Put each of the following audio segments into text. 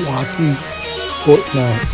Wacky Fortnite.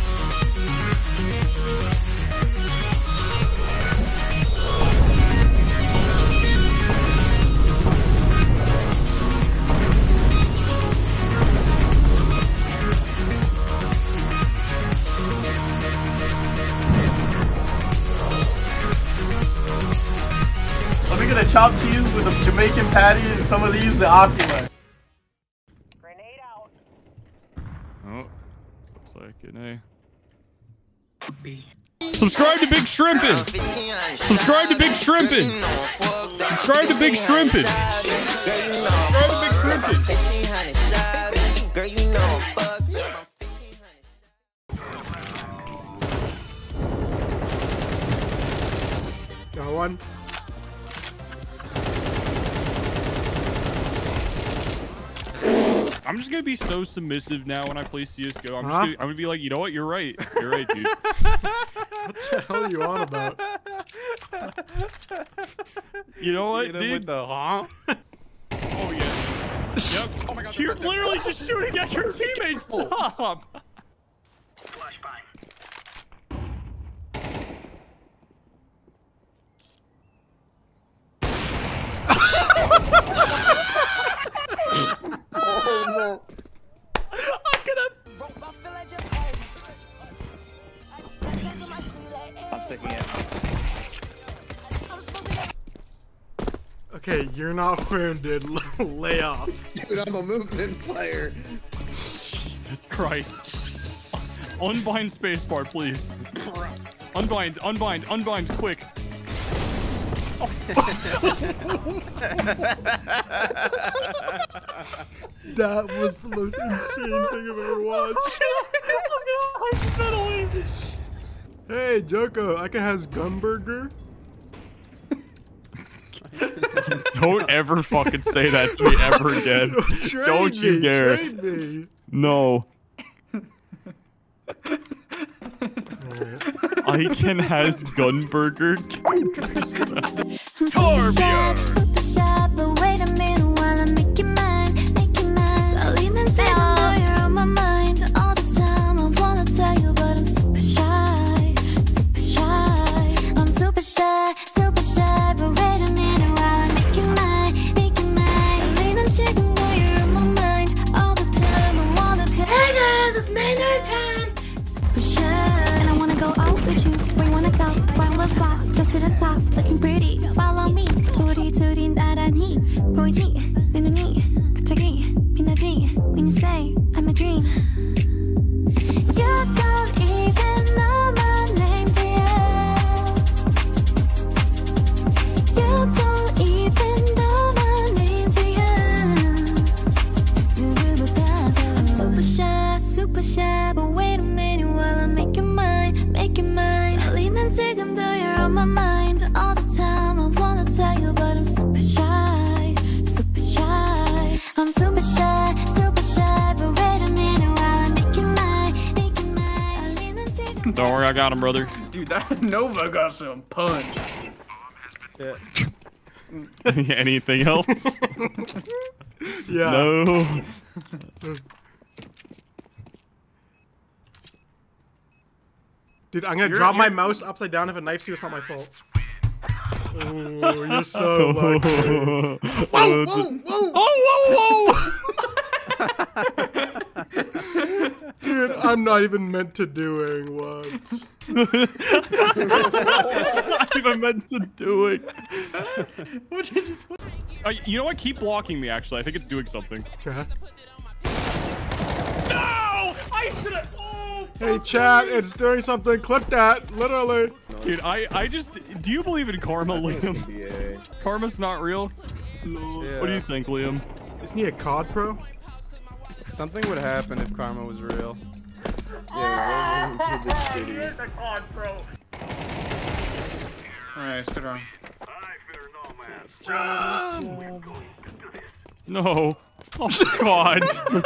Let me get a chopped cheese with a Jamaican patty and some of these, the Oculus. Grenade out. Oh, looks like an A. Subscribe to Big Shrimpin'! Subscribe to Big Shrimpin'! Subscribe to Big Shrimpin'! Subscribe to Big Shrimpin'! Girl, you know fuck. Got one. I'm just gonna be so submissive now when I play CSGO. I'm gonna be like, you know what? You're right. You're right, dude. What the hell are you on about? You know what, Hit him dude? with the huh? Oh, yeah. Yep. Oh my God, you're literally just shooting at your teammates. Stop. I'm taking it. Okay, you're not found, dude. Lay off. Dude, I'm a movement player. Jesus Christ. Unbind spacebar, please. Unbind, unbind, unbind, quick. That was the most insane thing I've ever watched. Hey, Joko, I can has Gunburger. Don't ever fucking say that to me ever again. Don't you dare. Trade me. No. Icon has Gunburger. Just to the top, looking pretty. Follow me. 우리 나란히 보이지? 내 눈이 갑자기 빛나지? When you say I'm a dream. You don't even know my name, dear. You don't even know my name, dear. 누구보다도 I'm super shy, but wait a minute while I make you mine, make you mine. 난 지금도 you're on my mind all the time. I wanna tell you, but I'm super shy, super shy. I'm super shy, but wait a minute while I make you mine, make you mine. Don't worry, I got him, brother. Dude, that Nova got some punch. Yeah. Anything else? Yeah. No. Dude, I'm gonna drop my mouse upside down if a knifes you. It's not my fault. Oh, you're so lucky. Whoa, whoa, whoa! Oh, whoa, whoa! Dude, I'm not even meant to doing what. Not even meant to do it. You know what? Keep blocking me, actually. I think it's doing something. Okay. No! I should have... Hey, chat, it's doing something. Clip that, literally. Dude, I just... Do you believe in karma, Liam? Karma's not real? Yeah. What do you think, Liam? Isn't he a COD pro? Something would happen if karma was real. Here's the COD pro. Alright, sit down. No. Oh God.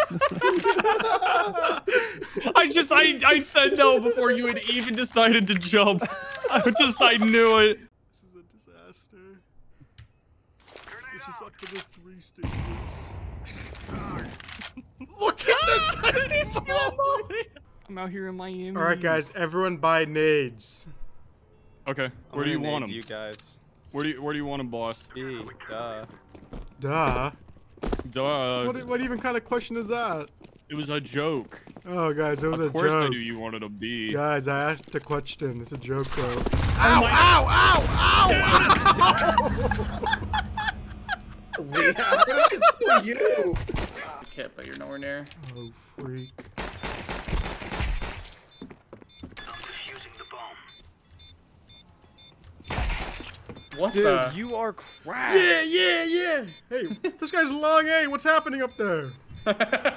I said no before you had even decided to jump. I knew it. This is a disaster. This is up to the 3 stages. Look at this guy's molly. I'm out here in Miami. All right, guys, everyone buy nades. Okay, where do you want them? You guys. Where do you want them, boss? B. Duh. Duh. Duh. What even kind of question is that? It was a joke. Oh, guys, it was a Of course I joke. knew you wanted to be. Guys, I asked a question. It's a joke, though. Oh Ow! Ow! Ow! Ow! You can't, but you're nowhere near. Oh, freak. What Dude, the? you are crap. Yeah, yeah, yeah. Hey, this guy's long A. What's happening up there? I'm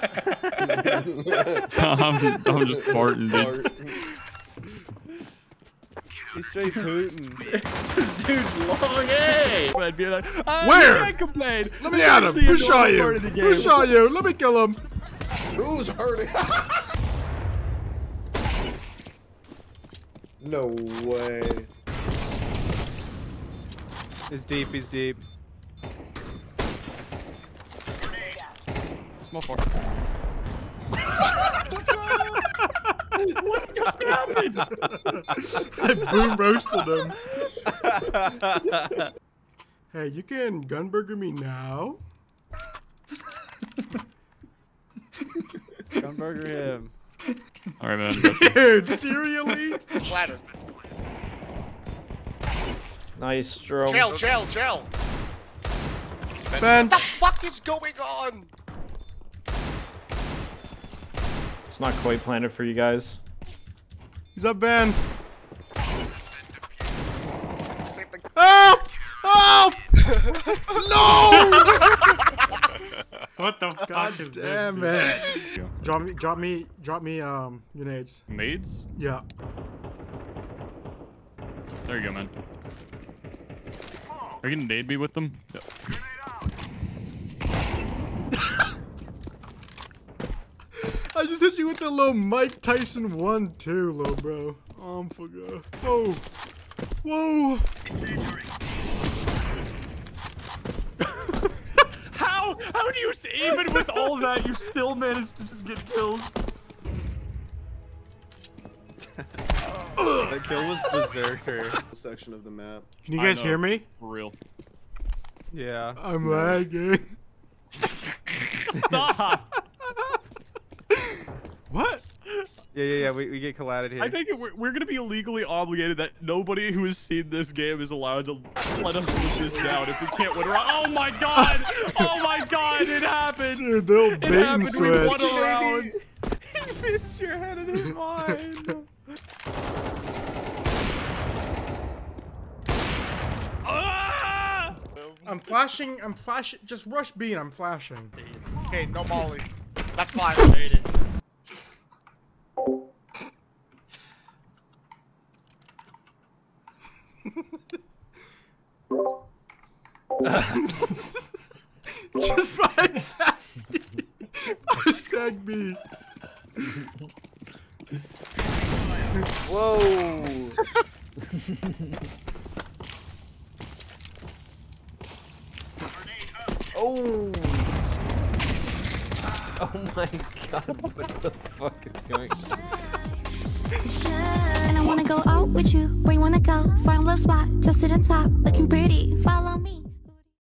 just farting, dude. He's straight Putin. Dude's long A. I'd be like, Where? I complain. Let me at him. Who shot you? Who shot you? Let me kill him. Who's hurting? No way. He's deep, he's deep. Small far. What just happened? I boom roasted him. Hey, you can gunburger me now? Gunburger him. Alright, man. Dude, serially? Ladder. Nice, Strom. Jail. Ben. What the fuck is going on? It's not quite planted for you guys. He's up, Ben. Same thing. Help! Help! No! What the God fuck is damn this? it. Drop me, grenades. Maids? Yeah. There you go, man. Are you gonna nade me with them? Yep. I just hit you with the little Mike Tyson 1-2, little bro. Whoa. Whoa. How do you, even with all that, you still managed to just get kills? The kill was berserker. Section of the map. Can you guys hear me? For real. Yeah. I'm lagging. Stop! What? Yeah, we get collided here. I think we're gonna be legally obligated that nobody who has seen this game is allowed to let us put this down if we can't win around. Oh my god! Oh my god! It happened! Dude, they'll It bait and happened! We switch. won a round! He missed your head in his mind. Ah! I'm flashing. Just rush B and I'm flashing. Okay, no molly. That's fine. Just 5 stack B. 5 stack B. Whoa. Oh. Oh my god, what the fuck is going on? And I wanna go out with you. Where you wanna go? Find a little spot, just sit on top, looking pretty. Follow me.